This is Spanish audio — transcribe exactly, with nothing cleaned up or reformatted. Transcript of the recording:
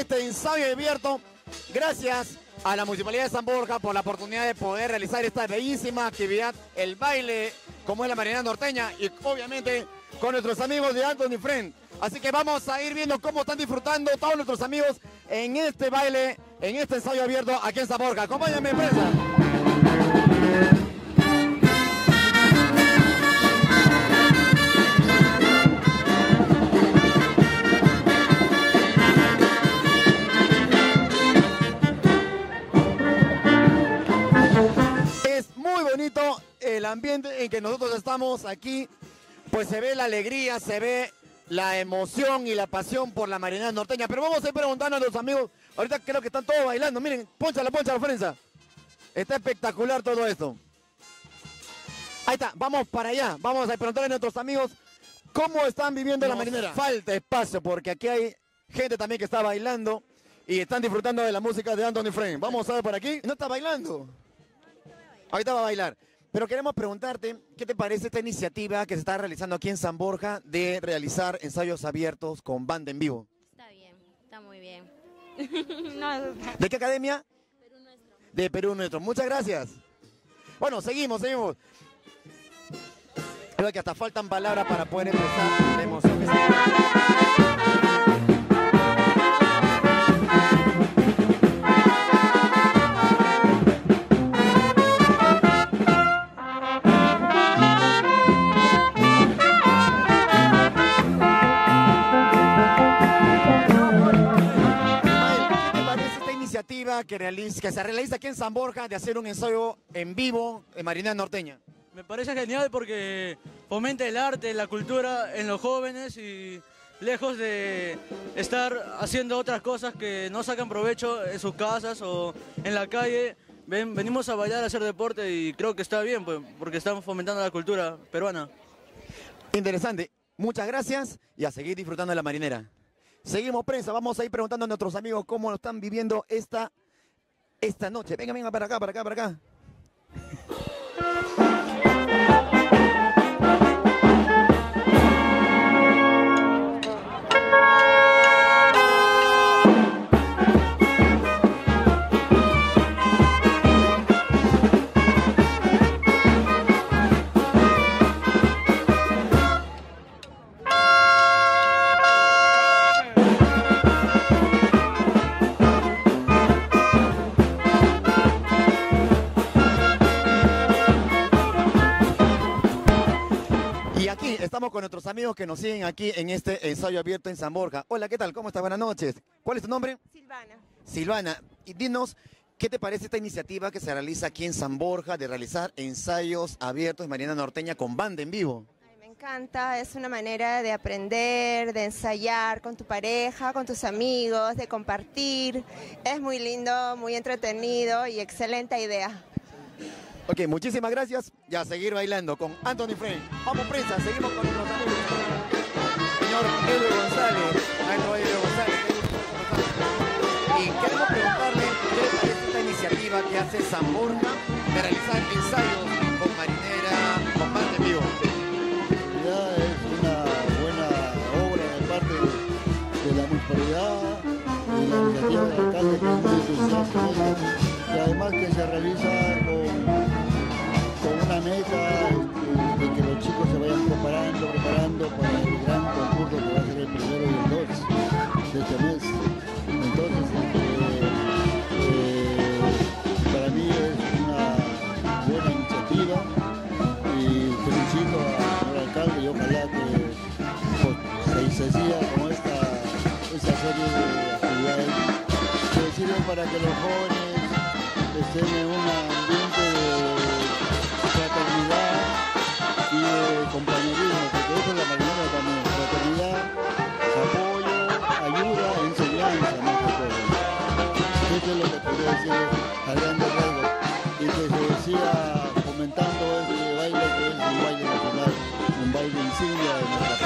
este ensayo abierto. Gracias a la Municipalidad de San Borja por la oportunidad de poder realizar esta bellísima actividad, el baile, como es la marinera norteña, y obviamente con nuestros amigos de Anthony Friend. Así que vamos a ir viendo cómo están disfrutando todos nuestros amigos en este baile, en este ensayo abierto aquí en San Borja. Acompáñame, prensa. Es muy bonito el ambiente en que nosotros estamos aquí, pues se ve la alegría, se ve la emoción y la pasión por la marinera norteña. Pero vamos a ir preguntando a los amigos. Ahorita creo que están todos bailando. Miren, pónchala, pónchala, Frenza. Está espectacular todo esto. Ahí está, vamos para allá. Vamos a preguntarle a nuestros amigos cómo están viviendo la marinera. Falta espacio porque aquí hay gente también que está bailando y están disfrutando de la música de Anthony Friend. Vamos a ver por aquí. No está bailando. Ahorita va a bailar. Pero queremos preguntarte, ¿qué te parece esta iniciativa que se está realizando aquí en San Borja de realizar ensayos abiertos con banda en vivo? Está bien, está muy bien. No, ¿De qué academia? Perú Nuestro. De Perú Nuestro. Muchas gracias. Bueno, seguimos, seguimos. Creo que hasta faltan palabras para poder empezar la emoción que se... Que, realiza, que se realiza aquí en San Borja de hacer un ensayo en vivo en marinera norteña? Me parece genial porque fomenta el arte, la cultura en los jóvenes y lejos de estar haciendo otras cosas que no sacan provecho en sus casas o en la calle, ven, venimos a bailar, a hacer deporte y creo que está bien pues, porque estamos fomentando la cultura peruana. Interesante. Muchas gracias y a seguir disfrutando de la marinera. Seguimos, prensa, vamos a ir preguntando a nuestros amigos cómo lo están viviendo esta, esta noche. Venga, venga, para acá, para acá, para acá. Estamos con nuestros amigos que nos siguen aquí en este ensayo abierto en San Borja. Hola, ¿qué tal? ¿Cómo estás? Buenas noches. ¿Cuál es tu nombre? Silvana. Silvana. Y dinos, ¿qué te parece esta iniciativa que se realiza aquí en San Borja de realizar ensayos abiertos en marinera norteña con banda en vivo? Ay, me encanta, es una manera de aprender, de ensayar con tu pareja, con tus amigos, de compartir. Es muy lindo, muy entretenido y excelente idea. Ok, muchísimas gracias y a seguir bailando con Anthony Friend. Vamos, prensa, seguimos con nuestros amigos. Señor Edu González, maestro Edu González. Y queremos preguntarle qué le parece esta iniciativa que hace San Borja de realizar ensayos con marinera, con banda en vivo. Ya es una buena obra de parte de la municipalidad y la iniciativa del alcalde que es muy entusiasta y además que se realiza con una meta este, de que los chicos se vayan preparando, preparando para el gran concurso que va a ser el primero y el dos de este mes. Entonces, eh, eh, para mí es una buena iniciativa y felicito al señor alcalde y ojalá que pues, se, se siga con esta, esta serie de actividades que sirven para que los jóvenes estén en un ambiente de fraternidad y de compañerismo, porque eso es la marinera también, fraternidad, apoyo, ayuda, enseñanza, más que todo. Eso es lo que podría decir a grandes rasgos, y que se siga fomentando este baile que es un baile nacional, un baile insignia de nuestra